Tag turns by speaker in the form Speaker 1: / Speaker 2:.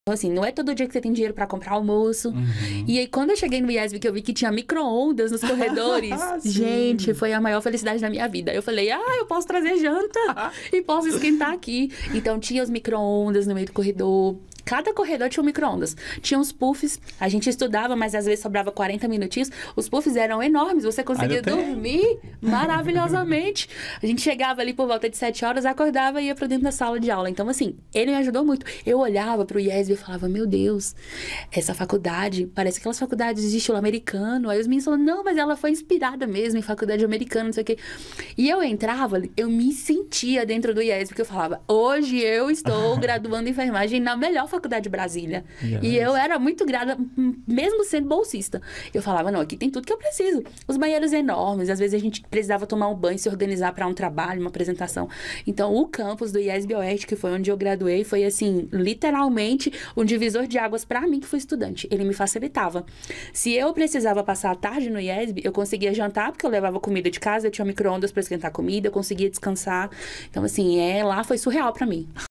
Speaker 1: Então, assim, não é todo dia que você tem dinheiro pra comprar almoço.
Speaker 2: Uhum.
Speaker 1: E aí, quando eu cheguei no IESB, que eu vi que tinha micro-ondas nos corredores, gente, foi a maior felicidade da minha vida. Eu falei, eu posso trazer janta e posso esquentar aqui. Então, tinha os micro-ondas no meio do corredor. Cada corredor tinha um micro-ondas. Tinha uns puffs, a gente estudava, mas às vezes sobrava 40 minutinhos. Os puffs eram enormes, você conseguia dormir maravilhosamente. A gente chegava ali por volta de 7 horas, acordava e ia pra dentro da sala de aula. Então, assim, ele me ajudou muito. Eu olhava pro IESB e falava, meu Deus, essa faculdade, parece aquelas faculdades de estilo americano. Aí os meninos falaram, não, mas ela foi inspirada mesmo em faculdade americana, não sei o quê. E eu entrava, eu me sentia dentro do IESB, porque eu falava, hoje eu estou graduando em enfermagem na melhor faculdade de Brasília. E eu era muito grata, mesmo sendo bolsista. Eu falava, não, aqui tem tudo que eu preciso. Os banheiros enormes, às vezes a gente precisava tomar um banho, se organizar para um trabalho, uma apresentação. Então, o campus do IESB Oeste, que foi onde eu graduei, foi assim, literalmente um divisor de águas para mim que fui estudante. Ele me facilitava. Se eu precisava passar a tarde no IESB, eu conseguia jantar, porque eu levava comida de casa, eu tinha micro-ondas para esquentar comida, eu conseguia descansar. Então, assim, lá foi surreal para mim.